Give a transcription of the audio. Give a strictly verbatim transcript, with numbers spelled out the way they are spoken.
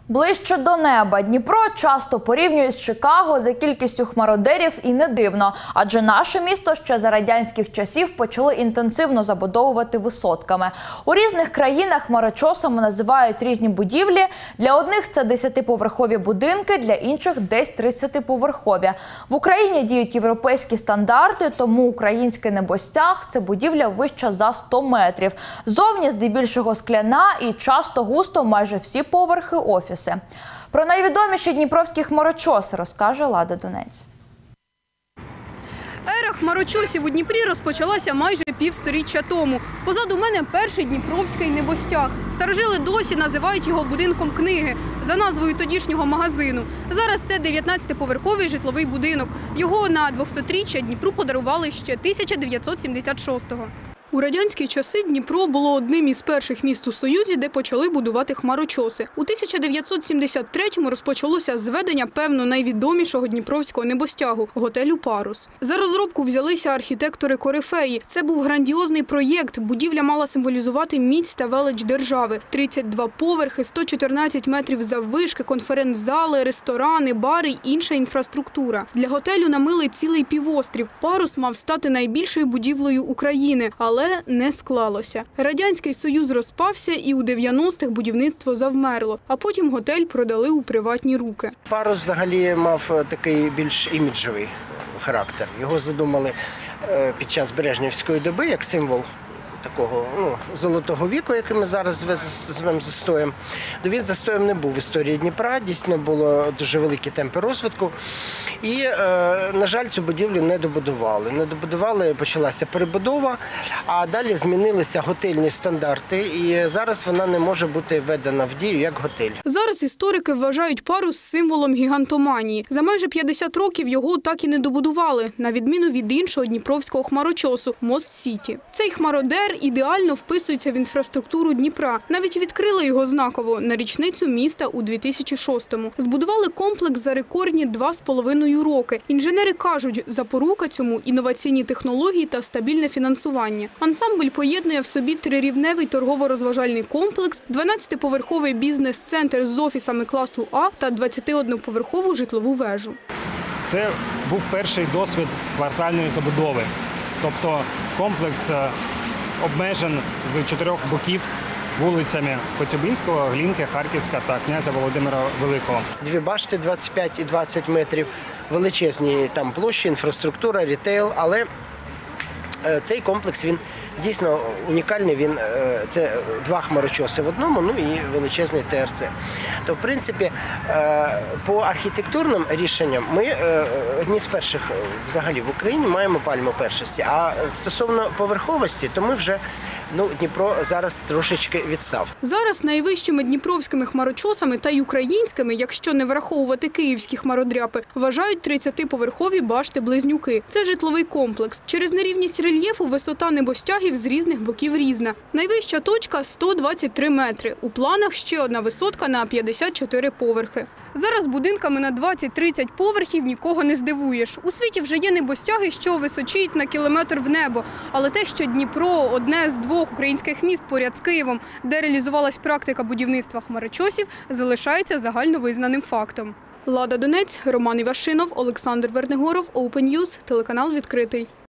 Ближче до неба. Дніпро часто порівнюють з Чикаго за кількістю хмародерів, і не дивно. Адже наше місто ще за радянських часів почали інтенсивно забудовувати висотками. У різних країнах хмарочосами називають різні будівлі. Для одних це десятиповерхові будинки, для інших десь тридцятиповерхові. В Україні діють європейські стандарти, тому український небостяг – це будівля вища за сто метрів. Зовні здебільшого скляна і часто густо майже всі поверхи офіс. Про найвідоміші дніпровські хмарочоси розкаже Лада Донець. Ера хмарочосів у Дніпрі розпочалася майже півсторіччя тому. Позаду мене перший дніпровський небостяг. Старожили досі називають його будинком книги за назвою тодішнього магазину. Зараз це дев'ятнадцятиповерховий житловий будинок. Його на двохсотріччя Дніпру подарували ще тисяча дев'ятсот сімдесят шостого. У радянські часи Дніпро було одним із перших міст у Союзі, де почали будувати хмарочоси. У тисяча дев'ятсот сімдесят третьому розпочалося зведення, певно, найвідомішого дніпровського небостягу – готелю «Парус». За розробку взялися архітектори-корифеї. Це був грандіозний проєкт. Будівля мала символізувати міць та велич держави. тридцять два поверхи, сто чотирнадцять метрів заввишки, конференц-зали, ресторани, бари й інша інфраструктура. Для готелю намили цілий півострів. «Парус» мав стати найбільшою будівлею України, але Але не склалося. Радянський Союз розпався і у дев'яностих будівництво завмерло, а потім готель продали у приватні руки. «Парус» взагалі мав такий більш іміджовий характер. Його задумали під час Брежнєвської доби як символ такого ну, золотого віку, який ми зараз звемо застоєм. Но він застоєм не був в історії Дніпра, дійсно було дуже великі темпи розвитку. І, е, на жаль, цю будівлю не добудували. Не добудували, почалася перебудова, а далі змінилися готельні стандарти, і зараз вона не може бути введена в дію як готель. Зараз історики вважають «Парус» символом гігантоманії. За майже п'ятдесят років його так і не добудували, на відміну від іншого дніпровського хмарочосу – Мост-Сіті. Цей хмародер ідеально вписується в інфраструктуру Дніпра. Навіть відкрили його знаково на річницю міста у дві тисячі шостому. Збудували комплекс за рекордні два з половиною роки. Інженери кажуть, запорука цьому – інноваційні технології та стабільне фінансування. Ансамбль поєднує в собі трирівневий торгово-розважальний комплекс, дванадцятиповерховий бізнес-центр з офісами класу А та двадцятиодноповерхову житлову вежу. Це був перший досвід квартальної забудови. Тобто комплекс обмежен з чотирьох боків вулицями Коцюбинського, Глінки, Харківська та князя Володимира Великого. Дві башти двадцять п'ять і двадцять метрів, величезні там площі, інфраструктура, рітейл, але цей комплекс, він дійсно унікальний, він, це два хмарочоси в одному, ну і величезний Те Ер Це. То, в принципі, по архітектурним рішенням ми одні з перших взагалі в Україні маємо пальму першості. А стосовно поверховості, то ми вже Ну, Дніпро зараз трошечки відстав. Зараз найвищими дніпровськими хмарочосами та й українськими, якщо не враховувати київські хмародряпи, вважають тридцятиповерхові башти-близнюки. Це житловий комплекс. Через нерівність рельєфу висота небостягів з різних боків різна. Найвища точка – сто двадцять три метри. У планах ще одна висотка на п'ятдесят чотири поверхи. Зараз будинками на двадцять-тридцять поверхів нікого не здивуєш. У світі вже є небостяги, що височіють на кілометр в небо. Але те, що Дніпро – одне з двох українських міст поряд з Києвом, де реалізувалась практика будівництва хмарочосів, залишається загальновизнаним фактом. Лада Донець, Роман Івашинов, Олександр Вернигоров, Open News, телеканал «Відкритий».